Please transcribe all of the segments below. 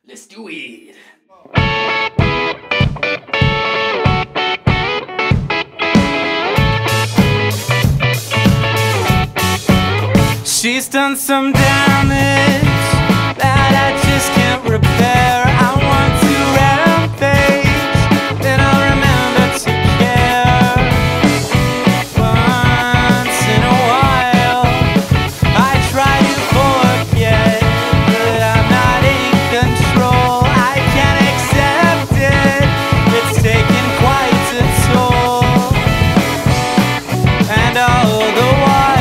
Let's do it. She's done some damage that I just can't repair. I want to rampage, then I'll remember to care. Once in a while, I try to forget, but I'm not in control. I can't accept it, it's taken quite a toll. And all the while,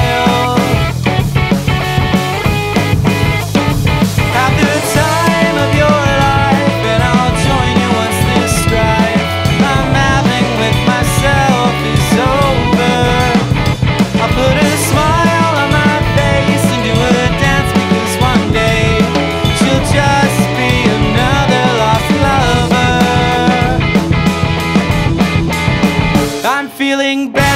I'm feeling bad.